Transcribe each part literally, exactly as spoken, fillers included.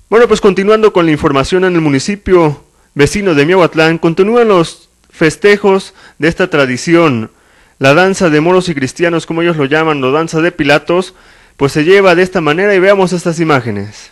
Bueno, pues continuando con la información en el municipio vecino de Miahuatlán, continúan los festejos de esta tradición. La danza de moros y cristianos, como ellos lo llaman, la danza de Pilatos, pues se lleva de esta manera y veamos estas imágenes.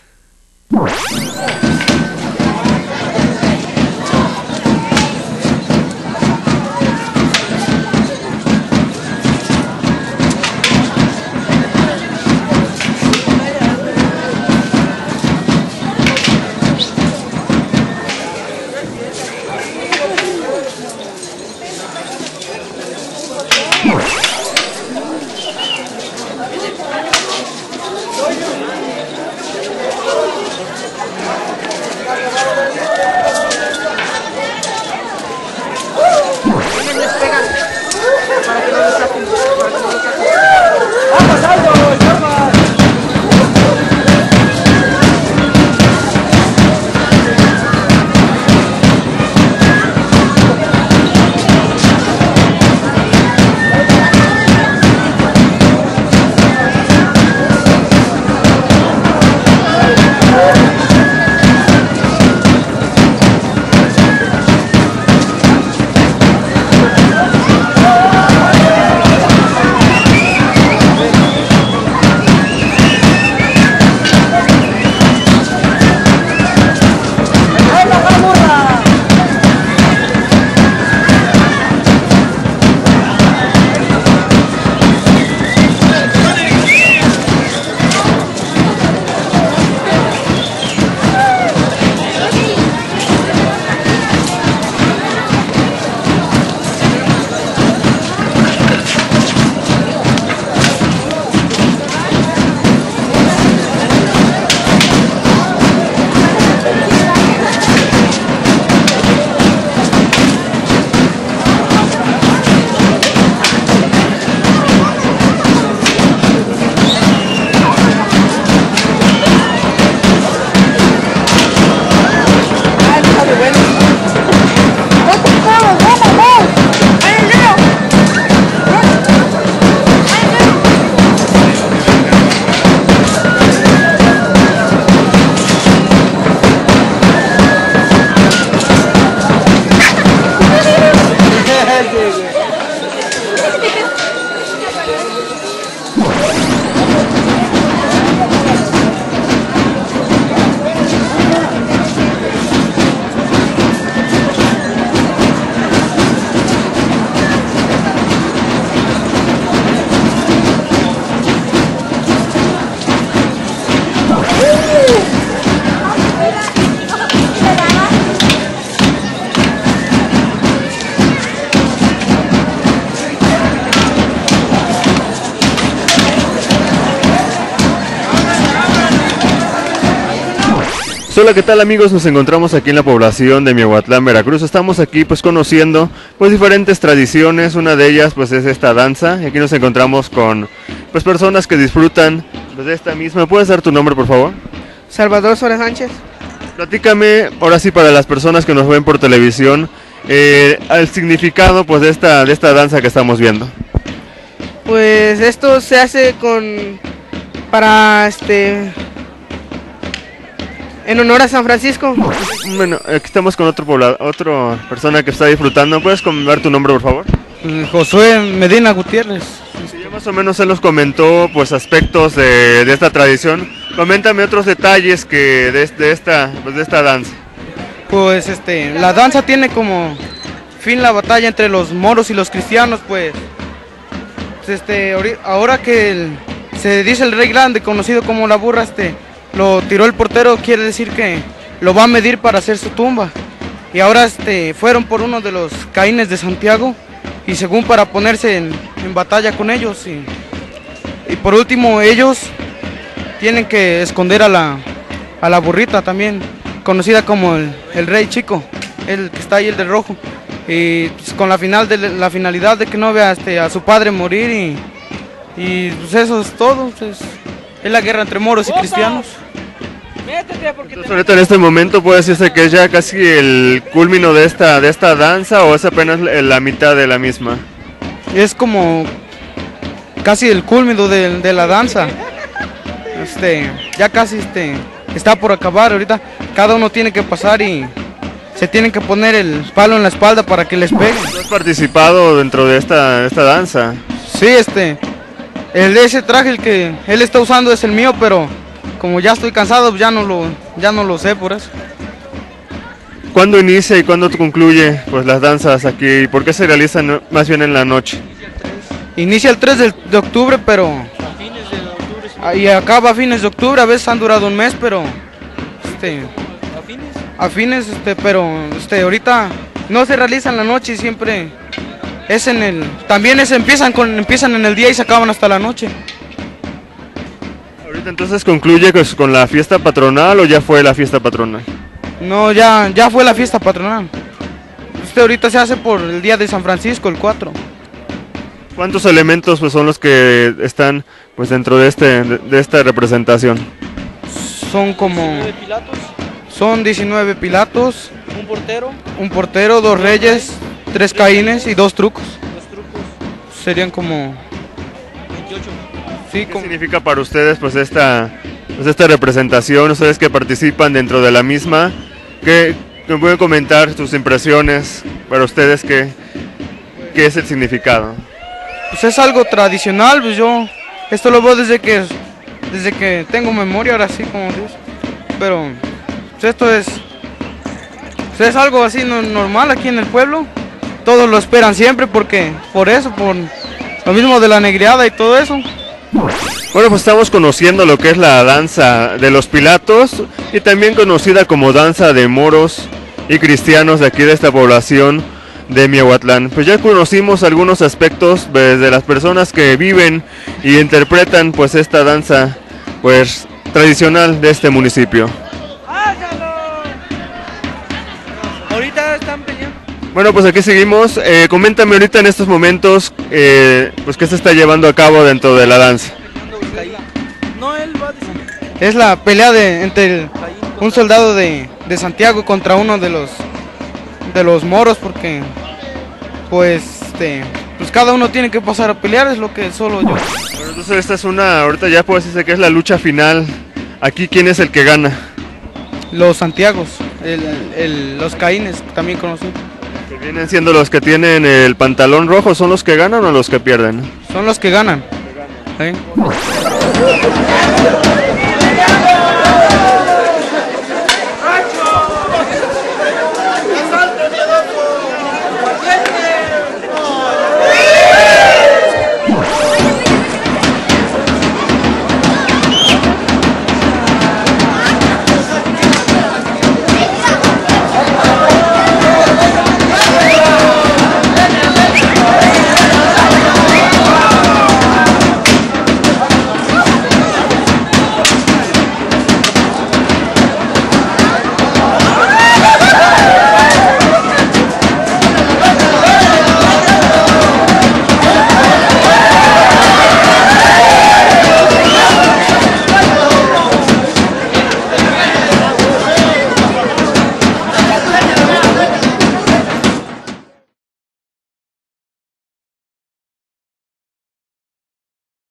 Hola, ¿qué tal amigos? Nos encontramos aquí en la población de Miahuatlán, Veracruz. Estamos aquí pues conociendo pues diferentes tradiciones. Una de ellas pues es esta danza. Y aquí nos encontramos con pues personas que disfrutan pues, de esta misma. ¿Puedes dar tu nombre, por favor? Salvador Suárez Sánchez. Platícame, ahora sí, para las personas que nos ven por televisión, eh, el significado pues de esta, de esta danza que estamos viendo. Pues esto se hace con para este en honor a San Francisco. Bueno, aquí estamos con otro pobla, otra persona que está disfrutando. ¿Puedes dar tu nombre, por favor? Josué Medina Gutiérrez. Sí, ya más o menos él nos comentó pues aspectos de, de esta tradición. Coméntame otros detalles que de, de esta pues, de esta danza. Pues este, la danza tiene como fin la batalla entre los moros y los cristianos, pues. Este, ahora que el, se dice el rey grande, conocido como la burra, este, lo tiró el portero, quiere decir que lo va a medir para hacer su tumba. Y ahora este, fueron por uno de los Caínes de Santiago, y según para ponerse en, en batalla con ellos. Y, y por último, ellos tienen que esconder a la, a la burrita también, conocida como el, el rey chico, el que está ahí, el de rojo. Y pues, con la, final de, la finalidad de que no vea este, a su padre morir, y, y pues eso es todo. Pues, es la guerra entre moros y cristianos. Entonces, ahorita en este momento puede decirse que es ya casi el culmino de esta, de esta danza, o es apenas la mitad de la misma. Es como casi el culmino de, de la danza. Este, ya casi este, está por acabar ahorita. Cada uno tiene que pasar y se tienen que poner el palo en la espalda para que les pegue. ¿Tú has participado dentro de esta, esta danza? Sí, este, el de ese traje, el que él está usando es el mío, pero como ya estoy cansado, pues ya no lo, ya no lo sé por eso. ¿Cuándo inicia y cuándo concluye pues las danzas aquí? ¿Por qué se realizan más bien en la noche? Inicia el tres de, de octubre, pero y acaba a fines de octubre. A veces han durado un mes, pero este, a fines, este, pero este, ahorita no se realiza en la noche y siempre es en el, también es empiezan con, empiezan en el día y se acaban hasta la noche. Ahorita entonces concluye pues, con la fiesta patronal o ya fue la fiesta patronal. No, ya, ya fue la fiesta patronal. Este ahorita se hace por el día de San Francisco, el cuatro. ¿Cuántos elementos pues, son los que están pues, dentro de, este, de, de esta representación? Son como... diecinueve pilatos. Son diecinueve pilatos. Un portero. Un portero, dos reyes, tres caínes y dos trucos. Dos trucos. Serían como... veintiocho. Sí, ¿Qué como... significa para ustedes pues, esta, pues, esta representación? Ustedes que participan dentro de la misma, ¿qué, ¿me pueden comentar sus impresiones para ustedes? ¿Qué, qué es el significado? Pues es algo tradicional, pues yo esto lo veo desde que desde que tengo memoria, ahora sí, como Dios. Pero pues esto es pues es algo así no, normal aquí en el pueblo. Todos lo esperan siempre porque por eso, por lo mismo de la negriada y todo eso. Bueno, pues estamos conociendo lo que es la danza de los Pilatos y también conocida como danza de moros y cristianos de aquí de esta población de Miahuatlán. Pues ya conocimos algunos aspectos pues, de las personas que viven y interpretan pues esta danza pues tradicional de este municipio. Ahorita están peleando. Bueno, pues aquí seguimos. Eh, coméntame ahorita en estos momentos eh, pues qué se está llevando a cabo dentro de la danza. No, él va a decir. Es la pelea de entre el- un soldado de, de Santiago contra uno de los de los moros, porque pues este pues cada uno tiene que pasar a pelear, es lo que solo yo. Bueno, entonces esta es una, ahorita ya puedes decir que es la lucha final. Aquí, ¿quién es el que gana? Los Santiagos, el, el- los caínes, también conocidos. Que vienen siendo los que tienen el pantalón rojo, ¿son los que ganan o los que pierden? Son los que ganan. ¿Sí?